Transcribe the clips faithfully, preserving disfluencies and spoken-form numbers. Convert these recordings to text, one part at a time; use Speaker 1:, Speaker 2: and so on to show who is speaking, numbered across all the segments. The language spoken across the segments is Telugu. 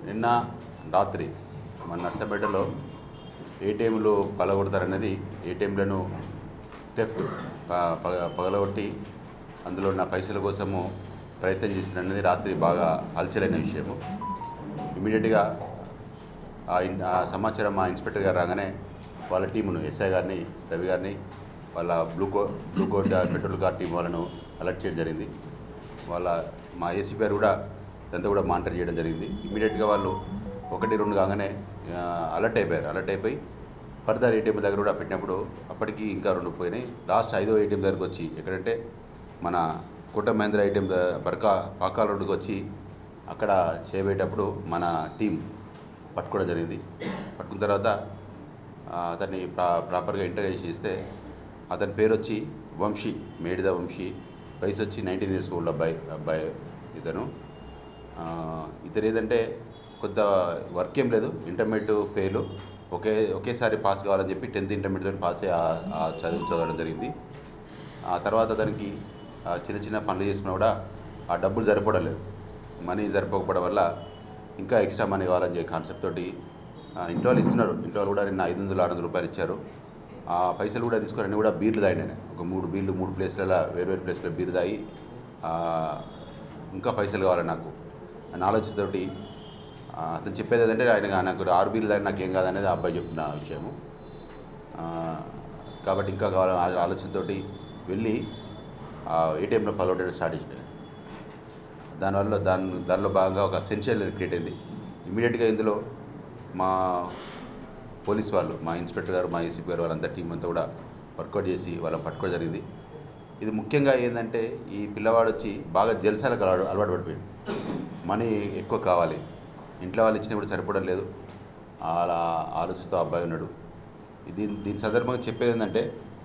Speaker 1: నిన్న రాత్రి మన నర్సంపేటలో ఏటీఎంలు పగలగొడతారన్నది ఏటీఎంలను థెఫ్ట్ పగలగొట్టి అందులో ఉన్న పైసల కోసము ప్రయత్నం చేసినది రాత్రి బాగా హల్చలైన విషయము. ఇమీడియట్గా ఆ సమాచారం మా ఇన్స్పెక్టర్ గారు రాగానే వాళ్ళ టీమును ఎస్ఐ గారిని రవి గారిని వాళ్ళ బ్లూ కో blue colt patrol car team వాళ్ళను అలర్ట్ చేయడం జరిగింది. వాళ్ళ మా ఏసీపీ గారు కూడా ఇదంతా కూడా మానిటర్ చేయడం జరిగింది. ఇమీడియట్గా వాళ్ళు ఒకటి రెండు కాగానే అలర్ట్ అయిపోయారు. అలర్ట్ అయిపోయి ఫర్దర్ ఏటీఎం దగ్గర కూడా పెట్టినప్పుడు అప్పటికి ఇంకా రెండు పోయినాయి. లాస్ట్ ఐదో ఏటీఎం దగ్గరకు వచ్చి ఎక్కడంటే మన కోట మహేంద్ర ఏటీఎం బర్కా పాకాల రోడ్డుకి వచ్చి అక్కడ చేయబోయేటప్పుడు మన టీం పట్టుకోవడం జరిగింది. పట్టుకున్న తర్వాత అతన్ని ప్రా ప్రాపర్గా ఇంటర్వ్యూ చేస్తే అతని పేరు వచ్చి వంశీ, మేడిద వంశీ, వయసు వచ్చి నైన్టీన్ ఇయర్స్ ఓల్డ్ అబ్బాయి అబ్బాయి ఇతను ఇతను ఏదంటే కొంత వర్క్ ఏం లేదు, ఇంటర్మీడియట్ ఫెయిల్, ఒకే ఒకేసారి పాస్ కావాలని చెప్పి టెన్త్ ఇంటర్మీడియట్ పాస్ అయ్యి చదువు చదవడం జరిగింది. ఆ తర్వాత దానికి చిన్న చిన్న పనులు చేసుకున్నా కూడా ఆ డబ్బులు సరిపోవడం లేదు. మనీ సరిపోకపోవడం వల్ల ఇంకా ఎక్స్ట్రా మనీ కావాలని చెప్పి కాన్సెప్ట్ తోటి ఇంట్లో వాళ్ళు ఇస్తున్నారు. ఇంట్లో వాళ్ళు కూడా నిన్న ఐదు వందలు ఆరు వందల రూపాయలు ఇచ్చారు. ఆ పైసలు కూడా తీసుకొని అన్నీ కూడా బీర్లు తాగినాయి. ఒక మూడు బీర్లు మూడు ప్లేస్లలో వేరు వేరు ప్లేస్లో బీరు తాగి ఇంకా పైసలు కావాలి నాకు అని ఆలోచనతోటి అతను చెప్పేది ఏంటంటే ఆయన నాకు ఆరు బీర్లు తాగి నాకు ఏం కాదనేది ఆ అబ్బాయి చెప్తున్న విషయము. కాబట్టి ఇంకా కావాలి ఆలోచనతో వెళ్ళి ఏటీఎంలో పగలగొట్టడం స్టార్ట్ చేసినాయి. దానివల్ల దాని దానిలో భాగంగా ఒక సెన్షియల్ క్రియేట్ అయింది. ఇమీడియట్గా ఇందులో మా పోలీస్ వాళ్ళు, మా ఇన్స్పెక్టర్ గారు, మా ఏసీపీ గారు, వాళ్ళంతా టీం అంతా కూడా వర్కౌట్ చేసి వాళ్ళని పట్టుకోవడం జరిగింది. ఇది ముఖ్యంగా ఏంటంటే ఈ పిల్లవాడు వచ్చి బాగా జల్సాలకు అలవాటు అలవాటు పడిపోయాడు. మనీ ఎక్కువ కావాలి, ఇంట్లో వాళ్ళు ఇచ్చినప్పుడు సరిపోవడం లేదు, అలా ఆలోచనతో అబ్బాయి ఉన్నాడు. దీని దీని సందర్భంగా చెప్పేది ఏంటంటే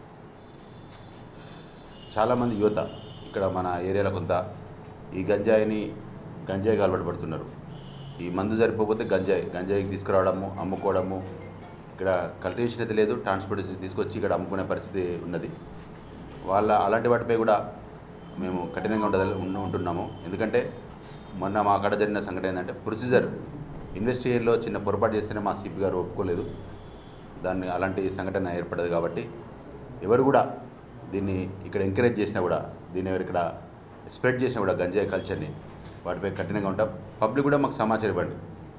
Speaker 1: చాలామంది యువత ఇక్కడ మన ఏరియాలో కొంత ఈ గంజాయిని గంజాయికి అలవాటు పడుతున్నారు. ఈ మందు సరిపోతే గంజాయి గంజాయికి తీసుకురావడము, అమ్ముకోవడము, ఇక్కడ కల్టివేషన్ అయితే లేదు, ట్రాన్స్పోర్టేషన్ తీసుకొచ్చి ఇక్కడ అమ్ముకునే పరిస్థితి ఉన్నది. వాళ్ళ అలాంటి వాటిపై కూడా మేము కఠినంగా ఉండ ఉంటున్నాము. ఎందుకంటే మొన్న మా అక్కడ జరిగిన సంఘటన ఏంటంటే ప్రొసీజర్ ఇన్వెస్టిగేషన్లో చిన్న పొరపాటు చేస్తేనే మా సిపి గారు ఒప్పుకోలేదు, దాన్ని అలాంటి సంఘటన ఏర్పడదు. కాబట్టి ఎవరు కూడా దీన్ని ఇక్కడ ఎంకరేజ్ చేసినా కూడా, దీన్ని ఎవరు ఇక్కడ స్ప్రెడ్ చేసినా కూడా గంజాయి కల్చర్ని, వాటిపై కఠినంగా ఉంటాం. పబ్లిక్ కూడా మాకు సమాచారం ఇవ్వండి.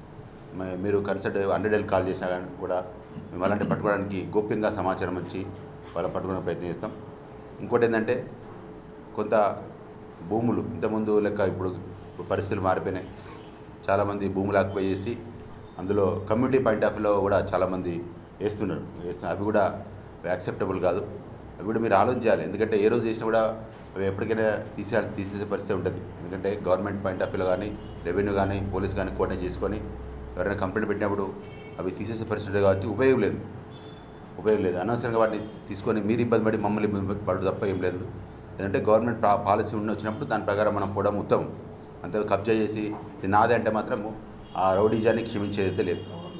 Speaker 1: మీరు కన్సల్ట్ హండ్రెడ్ ఎల్ కాల్ చేసినా కానీ కూడా మేము అలాంటి పట్టుకోవడానికి గోప్యంగా సమాచారం వచ్చి వాళ్ళ పట్టుకునే ప్రయత్నం చేస్తాం. ఇంకోటి ఏంటంటే కొంత భూములు ఇంతకుముందు లెక్క ఇప్పుడు పరిస్థితులు మారిపోయినాయి. చాలామంది భూములు ఆక్యుపై చేసి అందులో కమ్యూనిటీ పాయింట్ ఆఫ్ వ్యూలో కూడా చాలామంది వేస్తున్నారు వేస్తున్నారు అవి కూడా యాక్సెప్టబుల్ కాదు. అవి కూడా మీరు ఆలోచించాలి. ఎందుకంటే ఏ రోజు చేసినా కూడా అవి ఎప్పటికైనా తీసేయాల్సి తీసేసే పరిస్థితి ఉంటుంది. ఎందుకంటే గవర్నమెంట్ పాయింట్ ఆఫ్ వ్యూలో కానీ, రెవెన్యూ కానీ, పోలీస్ కానీ కోఆర్డినేట్ చేసుకొని ఎవరైనా కంప్లైంట్ పెట్టినప్పుడు అవి తీసేసే పరిస్థితి కాబట్టి ఉపయోగం లేదు ఉపయోగం లేదు అనవసరంగా వాటిని తీసుకొని మీరు ఇబ్బంది పడి మమ్మల్ని ఇబ్బంది పడు తప్ప ఏం లేదు. ఎందుకంటే గవర్నమెంట్ పాలసీ ఉండి వచ్చినప్పుడు దాని ప్రకారం మనం పోవడం ఉత్తమం. అంతే కబ్జా చేసి ఇది నాదే అంటే మాత్రం ఆ రౌడీజాన్ని క్షమించేదైతే లేదు.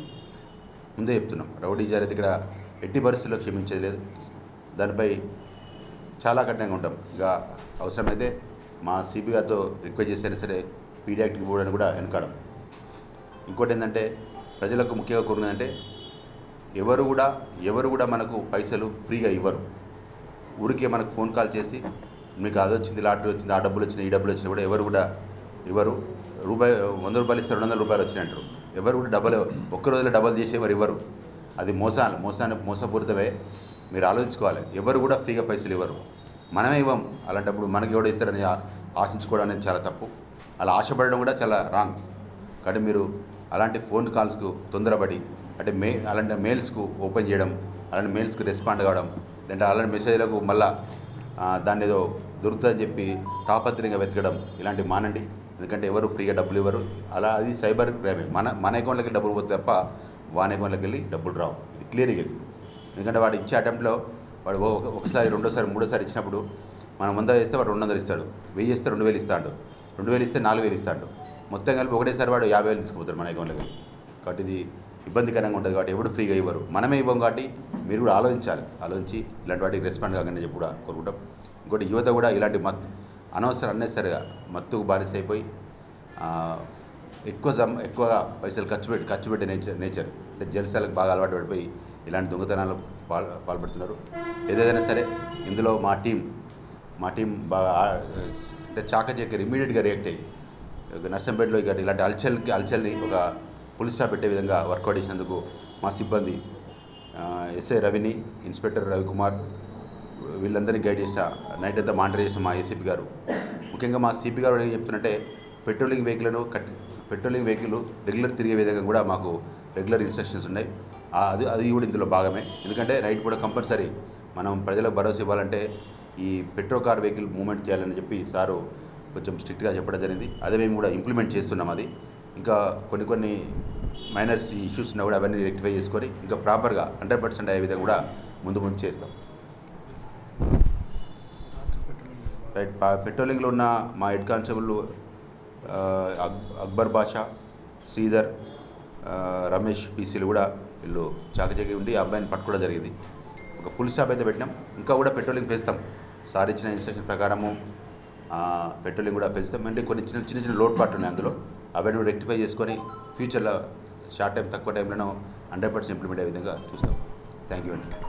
Speaker 1: ముందే చెప్తున్నాం, రౌడీజాన్ అయితే ఇక్కడ ఎట్టి పరిస్థితుల్లో క్షమించేది లేదు. దానిపై చాలా కఠినంగా ఉంటాం. ఇక అవసరమైతే మా సిపి గారితో రిక్వెస్ట్ చేసినా సరే పీడియాక్టిక్ పోవడానికి కూడా వెనకాడం. ఇంకోటి ఏంటంటే ప్రజలకు ముఖ్యంగా కోరుకున్నదంటే ఎవరు కూడా ఎవరు కూడా మనకు పైసలు ఫ్రీగా ఇవ్వరు. ఊరికే మనకు ఫోన్ కాల్ చేసి మీకు అది వచ్చింది, లాటరీ వచ్చింది, ఆ డబ్బులు వచ్చినాయి, ఈ డబ్బులు వచ్చినా కూడా ఎవరు కూడా ఇవ్వరు. రూపాయి వంద రూపాయలు ఇస్తారు, రెండు వందల రూపాయలు వచ్చినాయి అంటారు. ఎవరు కూడా డబ్బులు ఒక్క రోజులో డబ్బులు చేసేవారు ఇవ్వరు. అది మోసాలు మోసాన్ని మోసపూరితమే. మీరు ఆలోచించుకోవాలి. ఎవరు కూడా ఫ్రీగా పైసలు ఇవ్వరు, మనమే ఇవ్వం. అలాంటప్పుడు మనకి ఎవడో ఇస్తారని ఆశించుకోవడం అనేది చాలా తప్పు. అలా ఆశపడడం కూడా చాలా రాంగ్. కాబట్టి మీరు అలాంటి ఫోన్ కాల్స్కు తొందరపడి అంటే మే అలాంటి మెయిల్స్కు ఓపెన్ చేయడం, అలాంటి మెయిల్స్కి రెస్పాండ్ కావడం, లేదంటే అలాంటి మెసేజ్లకు మళ్ళీ దాన్ని ఏదో దొరుకుతుందని చెప్పి తాపత్రయంగా వెతకడం, ఇలాంటివి మానండి. ఎందుకంటే ఎవరు ఫ్రీగా డబ్బులు ఇవ్వరు. అలా అది సైబర్ క్రైమే. మన మన అకౌంట్లోకి డబ్బులు పోతే తప్ప వాని అకౌంట్లోకి వెళ్ళి డబ్బులు రావు. ఇది క్లియర్గా వెళ్ళి. ఎందుకంటే వాడు ఇచ్చే అటెంప్ట్లో వాడు ఒకసారి రెండోసారి మూడోసారి ఇచ్చినప్పుడు మనం వంద వేస్తే వాడు రెండు వందలు ఇస్తాడు, వెయ్యి ఇస్తే రెండు వేలు ఇస్తాడు, రెండు వేలు ఇస్తే నాలుగు వేలు ఇస్తాడు. మొత్తం కలిపి ఒకటేసారి వాడు యాభై వేలు తీసుకుపోతాడు మన అకౌంట్లోకి. కాబట్టి ఇది ఇబ్బందికరంగా ఉంటుంది. కాబట్టి ఎవరు ఫ్రీగా ఇవ్వరు, మనమే ఇవ్వం. కాబట్టి మీరు కూడా ఆలోచించాలి. ఆలోచించి ఇలాంటి వాటికి రెస్పాండ్ కాకుండా చెప్పి కూడా కోరుకుంటాం. ఇంకోటి యువత కూడా ఇలాంటి మత్ అనవసరం అన్నెసరిగా మత్తుకు బానిస అయిపోయి ఎక్కువ జమ్ ఎక్కువగా పైసలు ఖర్చు పెట్టి ఖర్చు పెట్టే నేచర్ నేచర్ అంటే జలసాలకు బాగా అలవాటు పడిపోయి ఇలాంటి దొంగతనాలు పాల్ పాల్పడుతున్నారు. ఏదైనా సరే ఇందులో మా టీం మా టీం బాగా అంటే చాకచక్య ఇమీడియట్గా రియాక్ట్ అయ్యి నర్సంపేటలో ఇక ఇలాంటి అల్చల్కి అల్చల్ని ఒక పులిస్ స్టాప్ పెట్టే విధంగా వర్కౌట్ చేసినందుకు మా సిబ్బంది ఎస్ఐ రవిని, ఇన్స్పెక్టర్ రవికుమార్ వీళ్ళందరినీ గైడ్ చేసిన నైట్ అంతా మానిటర్ చేసిన మా ఏసీపీ గారు, ముఖ్యంగా మా సిపి గారు ఏం చెప్తున్నట్టే పెట్రోలింగ్ వెహికల్ను కట్ పెట్రోలింగ్ వెహికల్ రెగ్యులర్ తిరిగే విధంగా కూడా మాకు రెగ్యులర్ ఇన్స్ట్రక్షన్స్ ఉన్నాయి. అది అది కూడా ఇందులో భాగమే. ఎందుకంటే నైట్ కూడా కంపల్సరీ మనం ప్రజలకు భరోసా ఇవ్వాలంటే ఈ పెట్రో కార్ వెహికల్ మూవ్మెంట్ చేయాలని చెప్పి సారు కొంచెం స్ట్రిక్ట్గా చెప్పడం జరిగింది. అదే మేము కూడా ఇంప్లిమెంట్ చేస్తున్నాం. అది ఇంకా కొన్ని కొన్ని మైనర్స్ ఇష్యూస్ ఉన్నా కూడా అవన్నీ రెక్టిఫై చేసుకొని ఇంకా ప్రాపర్గా హండ్రెడ్ పర్సెంట్ అయ్యే విధంగా కూడా ముందు ముందు చేస్తాం. రైట్, పెట్రోలింగ్లో ఉన్న మా హెడ్ కానిస్టేబుల్ అక్బర్ బాషా, శ్రీధర్, రమేష్ పీసీలు కూడా వీళ్ళు చాకచక్య ఉండి ఆ అబ్బాయిని పట్టుకోవడం జరిగింది. ఒక పులిస్ స్టాప్ అయితే పెట్టినాం. ఇంకా కూడా పెట్రోలింగ్ పెంచుతాం. సార్ ఇచ్చిన ఇన్స్ట్రక్షన్ ప్రకారము పెట్రోలింగ్ కూడా పెంచుతాం. అంటే కొన్ని చిన్న చిన్న చిన్న లోటుపాట్లు ఉన్నాయి అందులో, అవన్నీ రెక్టిఫై చేసుకొని ఫ్యూచర్లో షార్ట్ టైం తక్కువ టైంలో హండ్రెడ్ పర్సెంట్ ఇంప్లిమెంట్ అయ్యే విధంగా చూస్తాం. థ్యాంక్ యూ అండి.